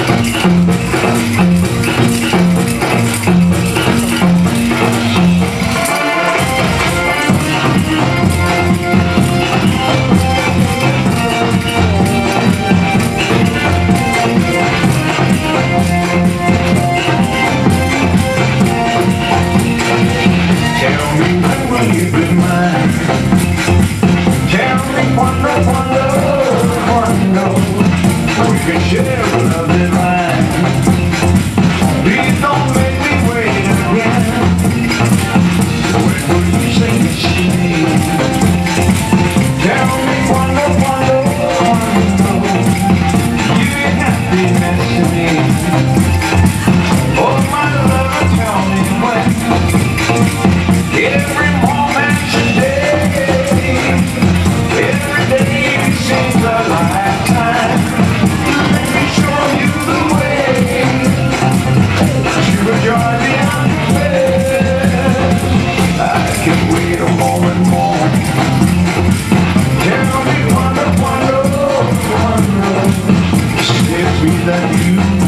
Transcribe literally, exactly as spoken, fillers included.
Quando, quando, we can share a lovely life. Please don't make me wait again. When will you say yes to me? Tell me quando, quando, quando you ain't happiness to me. Oh my lover, tell me when. Every moment today, every day seems a lifetime. Let me show you the way to enjoy the unfair. I can wait a moment more. Tell me quando, quando, quando, still be that you.